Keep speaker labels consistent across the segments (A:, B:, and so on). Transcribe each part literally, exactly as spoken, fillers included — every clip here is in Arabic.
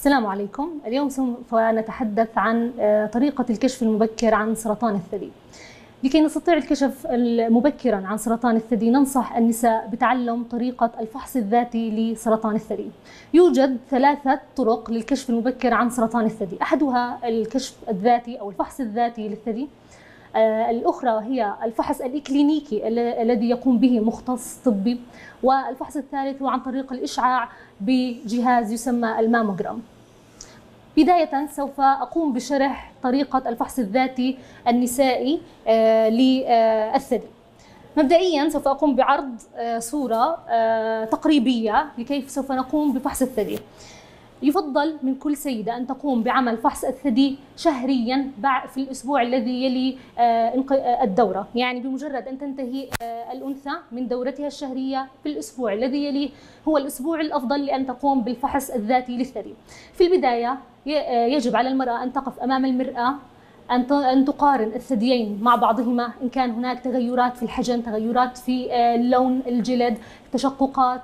A: السلام عليكم. اليوم سوف نتحدث عن طريقة الكشف المبكر عن سرطان الثدي. لكي نستطيع الكشف مبكرا عن سرطان الثدي ننصح النساء بتعلم طريقة الفحص الذاتي لسرطان الثدي. يوجد ثلاثة طرق للكشف المبكر عن سرطان الثدي، أحدها الكشف الذاتي أو الفحص الذاتي للثدي. الأخرى هي الفحص الإكلينيكي الذي يقوم به مختص طبي، والفحص الثالث هو عن طريق الإشعاع بجهاز يسمى الماموجرام. بداية سوف أقوم بشرح طريقة الفحص الذاتي النسائي للثدي. مبدئيا سوف أقوم بعرض صورة تقريبية لكيف سوف نقوم بفحص الثدي. يفضل من كل سيدة أن تقوم بعمل فحص الثدي شهريا في الأسبوع الذي يلي الدورة، يعني بمجرد أن تنتهي الأنثى من دورتها الشهرية في الأسبوع الذي يلي هو الأسبوع الأفضل لأن تقوم بالفحص الذاتي للثدي. في البداية يجب على المرأة أن تقف أمام المرآة، أن تقارن الثديين مع بعضهما، إن كان هناك تغيرات في الحجم، تغيرات في لون الجلد، تشققات،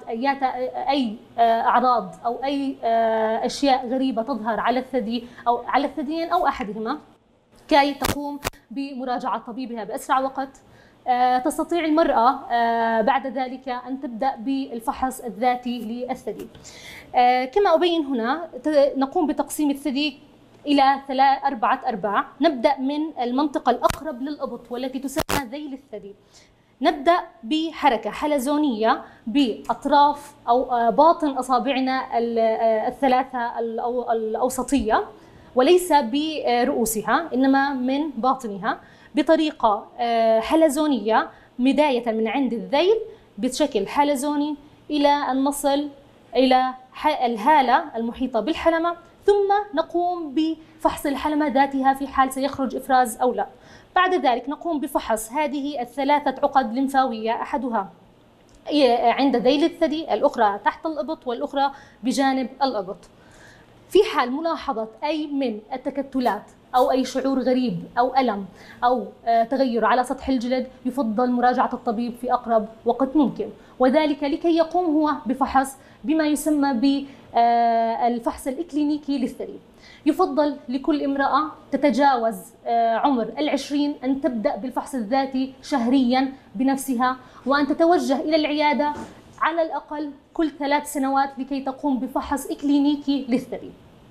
A: أي أعراض أو أي أشياء غريبة تظهر على الثدي أو على الثديين أو أحدهما، كي تقوم بمراجعة طبيبها بأسرع وقت. تستطيع المرأة بعد ذلك أن تبدأ بالفحص الذاتي للثدي. كما أبين هنا نقوم بتقسيم الثدي إلى أربعة أرباع. نبدأ من المنطقة الأقرب للإبط والتي تسمى ذيل الثدي. نبدأ بحركة حلزونية بأطراف أو باطن أصابعنا الثلاثة الأوسطية، وليس برؤوسها إنما من باطنها، بطريقة حلزونية بداية من عند الذيل بشكل حلزوني إلى أن نصل إلى الهالة المحيطة بالحلمة، ثم نقوم بفحص الحلمة ذاتها في حال سيخرج إفراز أو لا. بعد ذلك نقوم بفحص هذه الثلاثة عقد لمفاوية، أحدها عند ذيل الثدي، الأخرى تحت الإبط، والأخرى بجانب الإبط. في حال ملاحظة أي من التكتلات أو أي شعور غريب أو ألم أو تغير على سطح الجلد، يفضل مراجعة الطبيب في أقرب وقت ممكن، وذلك لكي يقوم هو بفحص بما يسمى بالفحص الإكلينيكي للثدي. يفضل لكل امرأة تتجاوز عمر العشرين أن تبدأ بالفحص الذاتي شهريا بنفسها، وأن تتوجه إلى العيادة على الأقل كل ثلاث سنوات لكي تقوم بفحص إكلينيكي للثدي.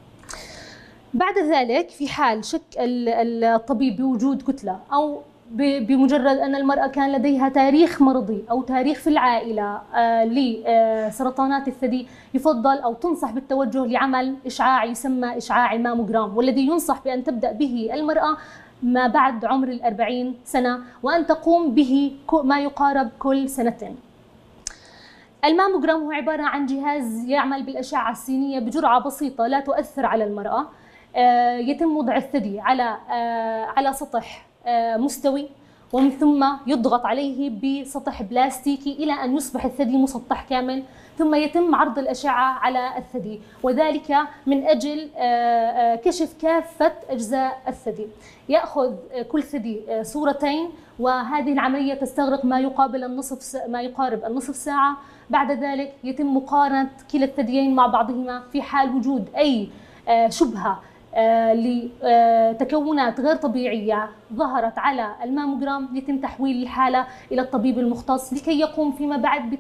A: بعد ذلك في حال شك الطبيب بوجود كتلة أو بمجرد أن المرأة كان لديها تاريخ مرضي أو تاريخ في العائلة لسرطانات الثدي، يفضل أو تنصح بالتوجه لعمل إشعاع يسمى إشعاع الماموجرام، والذي ينصح بأن تبدأ به المرأة ما بعد عمر الأربعين سنة، وأن تقوم به ما يقارب كل سنتين. الماموجرام هو عبارة عن جهاز يعمل بالأشعة السينية بجرعة بسيطة لا تؤثر على المرأة. يتم وضع الثدي على على سطح مستوي، ومن ثم يضغط عليه بسطح بلاستيكي إلى أن يصبح الثدي مسطح كامل، ثم يتم عرض الأشعة على الثدي، وذلك من أجل كشف كافة أجزاء الثدي. يأخذ كل ثدي صورتين، وهذه العملية تستغرق ما يقابل النصف ما يقارب النصف ساعة. بعد ذلك يتم مقارنة كلا الثديين مع بعضهما. في حال وجود أي شبهة لتكونات غير طبيعية ظهرت على الماموجرام، يتم تحويل الحالة إلى الطبيب المختص لكي يقوم فيما بعد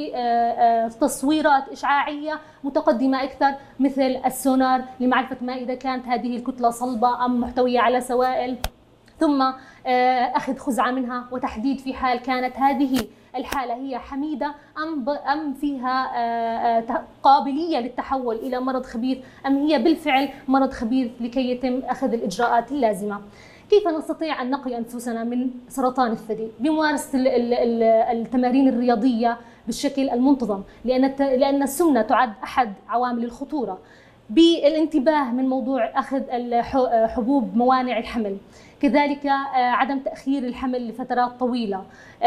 A: بتصويرات إشعاعية متقدمة أكثر، مثل السونار، لمعرفة ما إذا كانت هذه الكتلة صلبة أم محتوية على سوائل، ثم أخذ خزعة منها وتحديد في حال كانت هذه الحالة هي حميدة أم أم فيها قابلية للتحول إلى مرض خبيث، أم هي بالفعل مرض خبيث، لكي يتم أخذ الإجراءات اللازمة. كيف نستطيع أن نقي أنفسنا من سرطان الثدي؟ بممارسة التمارين الرياضية بالشكل المنتظم، لأن لأن السمنة تعد أحد عوامل الخطورة. بالانتباه من موضوع أخذ حبوب موانع الحمل، كذلك عدم تأخير الحمل لفترات طويلة.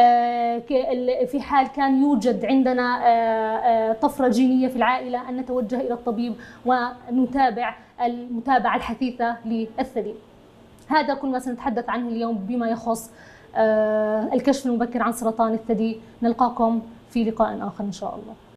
A: في حال كان يوجد عندنا طفرة جينية في العائلة أن نتوجه إلى الطبيب ونتابع المتابعة الحثيثة للثدي. هذا كل ما سنتحدث عنه اليوم بما يخص الكشف المبكر عن سرطان الثدي. نلقاكم في لقاء آخر إن شاء الله.